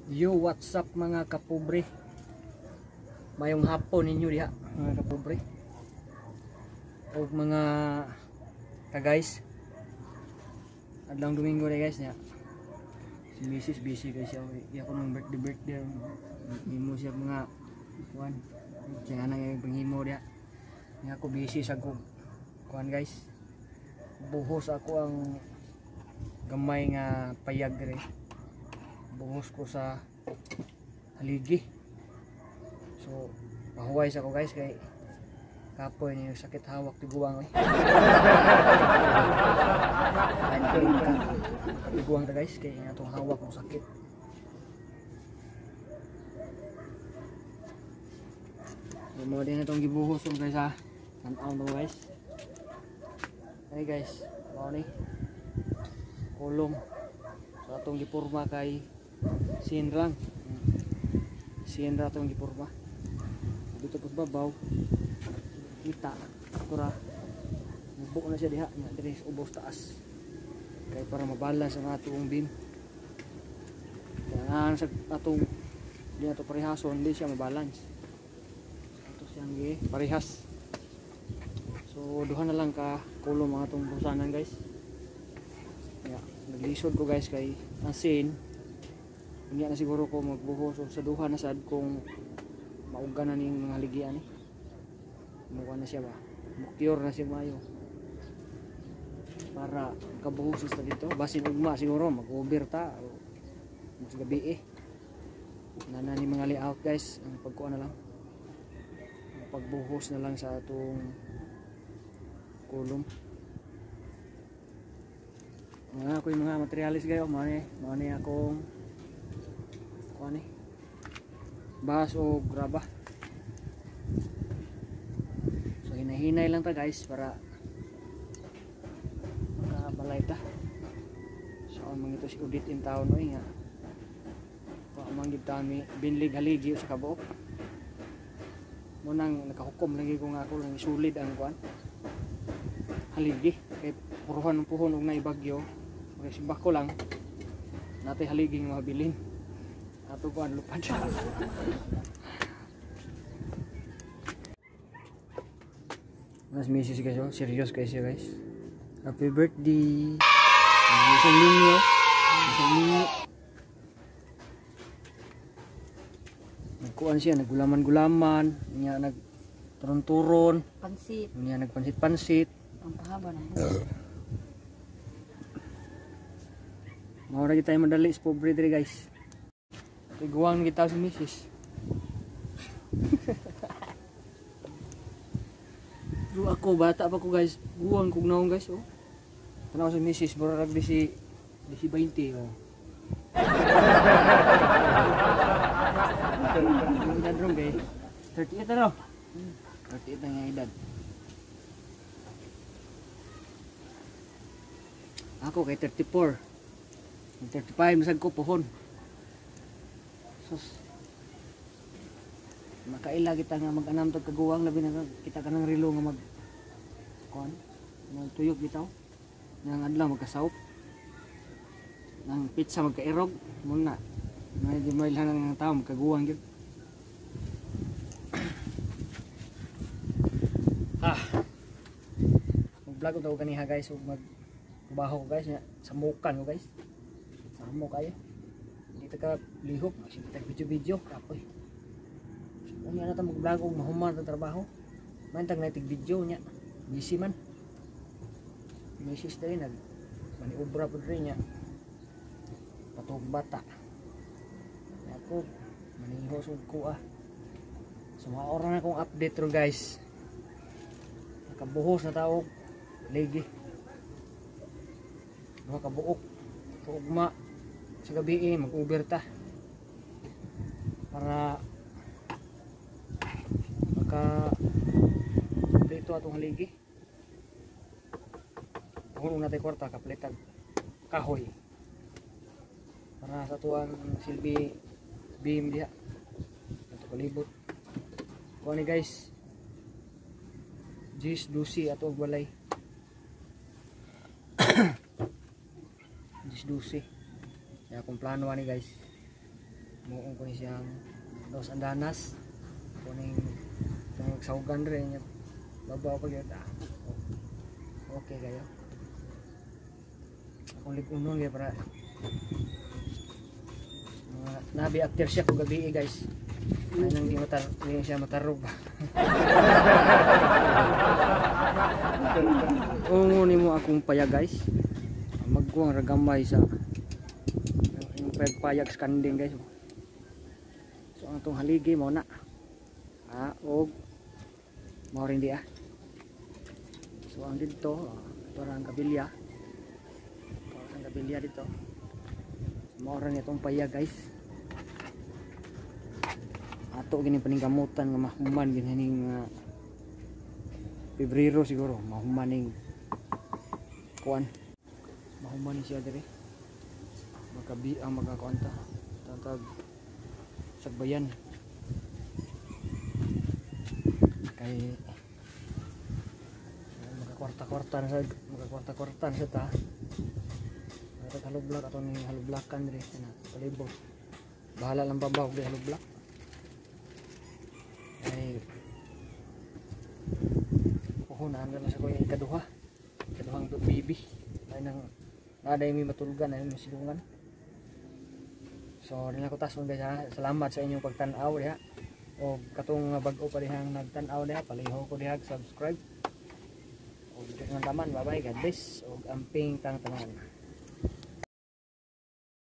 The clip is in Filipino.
Yo, what's up mga kapobre? Mayong hapon ninyo diha mga kapobre. O mga ka-guys. Adlang Domingo na guys niya. Si Mrs. busy guys siya. Iya ko nung birthday. Himo siya mga kuan. Kaya nang yung panghimo diha. Nga ako busy sa kuan guys. Buhos ako ang gamay nga payag dire. Buhos ko sa haligi. So mahuway sa ko guys kay kapoy niyo sakit hawak tiguang eh. Tiguang ta guys kay atong hawak mo sakit. Mo din itong gibuhos mo guys ha. Tan-aw mo guys. Hey guys, mao ni kulong sa atong gipurma kay Sinrang. Sinra atong gipurma. Dito pud babaw. Kita kura. Nabuk na siya diha nya diri sa ubos taas. Kay para mabalance ang atong beam. Kaya sa atong di ato parehason di siya mabalance. Ato siyang gi parehas. So duha na lang ka kulong mga atong busanan guys. Ya, naglisod ko guys kay asin. Unya na siguro ko magbuhos sa duha na sad kung maugan na ning mga ligian ni. Mukha na siya ba? Mukyur na siya mayo. Para kabuhos sa dito. Basin ugma siguro mag-over ta o mas gabi eh. Nana ni mga layout guys, ang pagkuha na lang. Ang pagbuhos na lang sa atong kulong. Mga ako yung mga materialis gayo, mao ni akong kuha ni bahas o graba. So hinahinay lang ta guys para makabalay ta. So ang ito si Udit in town oy nga manggid kami binlig haligi sa kabuok. Munang nakahukom lagi ko nga ako lang isulid ang kuan haligi kay puruhan ng puhon og naibagyo kay simbak ko lang natay haligi nga mabilin ato ko ang lupad. Mas misis guys oh, serious guys ya guys. Happy birthday. Isang linyo. Isang linyo. Nagkuhan siya, naggulaman-gulaman, niya nagturon-turon. Pansit. Niya nagpansit-pansit. Ang pahaba na. Maura kita tayo madali sa pobre diri guys. Tiguang kita si misis. Pero ako bata pa ko guys, guwang kog naong guys oh. Tanaw si misis murag di si 20 oh. Edad ron kay 38 ano? 38 ang edad. Ako kay 34. 35 masag ko pohon. Sus. Makaila kita nga mag-anam tag kaguwang labi na kita kanang relo nga mag kuan. Magtuyok bitaw. Nang adlaw magkasawop. Nang pizza magkairog muna. May lang ng tao magkaguwang gyud. Mag-vlog ko daw kaniha guys ug magbaho ko guys nya samukan ko guys. Samo kayo. Dito ka lihok, kita video-video kapoy. Kung yan natin mag-vlog kung mahuman sa trabaho. Mantang nating video nya. Busy man. Misis na rin maniubra po rin niya. Patog bata. Ako manihosod ko ah. So mga oras na akong update ro guys. Nakabuhos na tawag legi. Nakabuok. Ugma sa gabi mag-uber ta. Para maka kompleto atong haligi. Hulong natin kwarta kapalitan kahoy para sa tuang silbi beam diha ato kalibot kuha ni guys Jis Dusi ato balay Jis Dusi kaya kung plano ani guys muong ko ni siyang dos andanas kuning saugan rin niya babaw pa gyud. Okay kayo akong ligunon kaya para nabi actor siya kung gabi guys. Ay nang di siya matarog ba. Ungo nimo akong paya guys. Magkuang ragamay sa yung payag skanding guys. So ang tong haligi mo na. Og mo rin di So ang dito ito ang kabilya. Ito ang kabilya dito. Mo rin itong payag guys. Ato gini paningkamutan nga mahuman gining Pebrero siguro mahumaning kuan mahuman siya dire magkabi ang magkakonta tatag sagbayan kay magkakwarta-kwarta na sa ta atag halublak ato ni halublakan dire na palibot bahala lang babaw di halublak ay puhunan na sa kuya ikaduhang bibi ay nang naday may matulgan ay may silungan. So nila ko tason guys salamat sa inyong pagtan-aw diha o katong bag-o pa dihang nagtan-aw diha paliho ko diha subscribe o dito nga taman bye bye God bless og amping tang tanan.